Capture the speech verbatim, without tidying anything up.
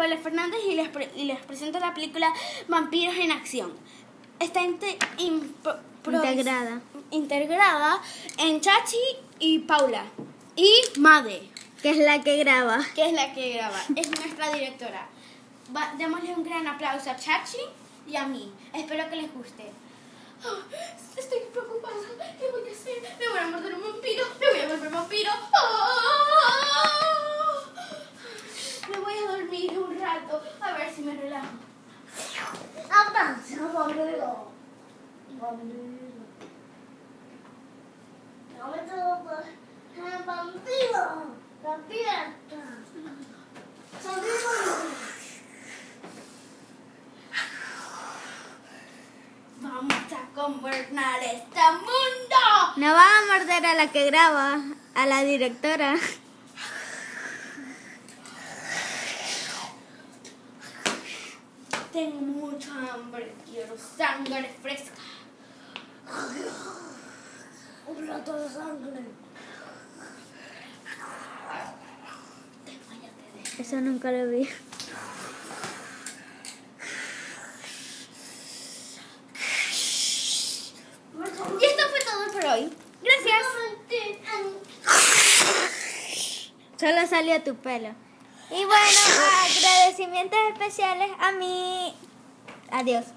Paula Fernández y les, pre y les presento la película Vampiros en Acción. Está inte integrada. integrada en Chachi y Paula y Made, que es la que graba. Que es la que graba, es nuestra directora. Va, démosle un gran aplauso a Chachi y a mí. Espero que les guste. Oh, estoy preocupada. ¿Qué voy a hacer? Me voy a morder un vampiro. Me voy a volver vampiro. Oh, me voy a dormir un rato a ver si me relajo. Avanza, vampiro. Vampiro. No me toco. Vampiro. Vampiro. Vamos a gobernar este mundo. No va a morder a la que graba, a la directora. Tengo mucha hambre, quiero sangre fresca. Un plato de sangre. Eso nunca lo vi. Y esto fue todo por hoy. Gracias. Solo salió tu pelo. Y bueno, agradecimientos especiales a mí. Adiós.